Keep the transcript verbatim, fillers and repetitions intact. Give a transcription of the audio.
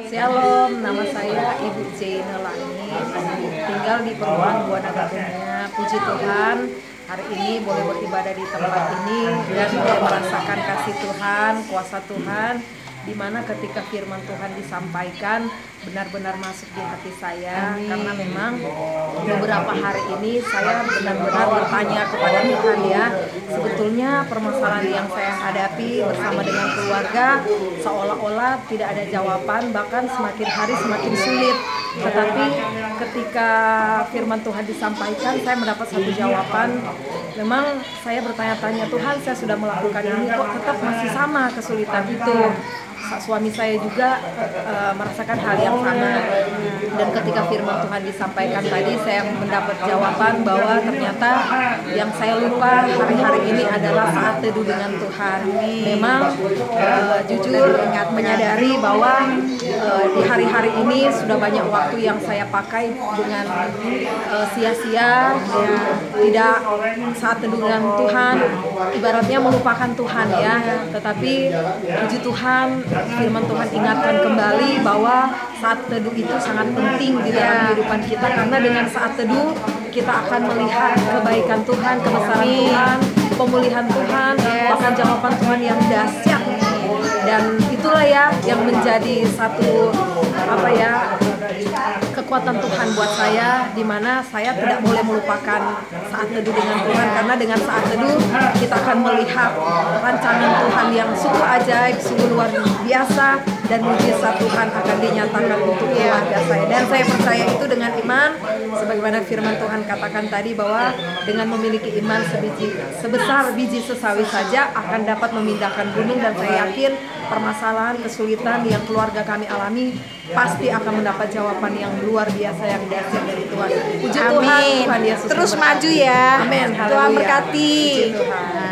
Shalom, nama saya Ibu Jaina Lani, tinggal di perumahan Buana Dunia. Puji Tuhan, hari ini boleh beribadah di tempat ini dan boleh merasakan kasih Tuhan, kuasa Tuhan, di mana ketika firman Tuhan disampaikan benar-benar masuk di hati saya. Amin. Karena memang beberapa hari ini saya benar-benar bertanya kepada Tuhan, ya, sebetulnya permasalahan yang saya hadapi bersama dengan keluarga seolah-olah tidak ada jawaban, bahkan semakin hari semakin sulit. Tetapi ketika firman Tuhan disampaikan, saya mendapat satu jawaban. Memang saya bertanya-tanya, Tuhan, saya sudah melakukan ini, kok tetap masih sama kesulitan itu. Suami saya juga uh, merasakan hal yang sama. Dan ketika firman Tuhan disampaikan tadi, saya mendapat jawaban bahwa ternyata yang saya lupa hari-hari ini adalah saat teduh dengan Tuhan. Memang uh, jujur ingat menyadari bahwa uh, di hari-hari ini sudah banyak waktu yang saya pakai dengan uh, sia-sia, ya, tidak saat teduh dengan Tuhan, ibaratnya melupakan Tuhan, ya. Tetapi puji Tuhan, firman Tuhan ingatkan kembali bahwa saat teduh itu sangat penting di dalam kehidupan kita, karena dengan saat teduh kita akan melihat kebaikan Tuhan, kebesaran Tuhan, pemulihan Tuhan, bahkan jawaban Tuhan yang dahsyat. Dan itulah ya yang menjadi satu apa ya kekuatan Tuhan buat saya, di mana saya tidak boleh melupakan saat teduh dengan Tuhan, karena dengan saat teduh kita akan melihat rancangan Tuhan yang sungguh ajaib, sungguh luar biasa, dan mujizat Tuhan akan dinyatakan untuk keluarga saya. Dan saya percaya itu dengan iman, sebagaimana firman Tuhan katakan tadi bahwa dengan memiliki iman sebiji, sebesar biji sesawi saja akan dapat memindahkan gunung. Dan saya yakin permasalahan, kesulitan yang keluarga kami alami pasti akan mendapat jawaban yang luar biasa, yang dahsyat dari Tuhan. Puji Tuhan, Tuhan Yesus terus maju ya. Amin. Tuhan berkati. Puji Tuhan.